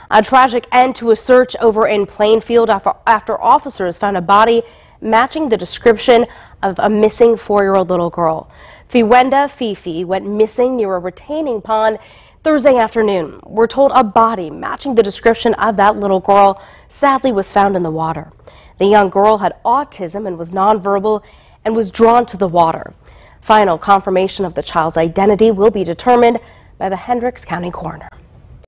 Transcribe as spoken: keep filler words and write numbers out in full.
A tragic end to a search over in Plainfield after, after officers found a body matching the description of a missing four-year-old little girl. Fiwenda Fifi went missing near a retaining pond Thursday afternoon. We're told a body matching the description of that little girl sadly was found in the water. The young girl had autism and was nonverbal and was drawn to the water. Final confirmation of the child's identity will be determined by the Hendricks County coroner.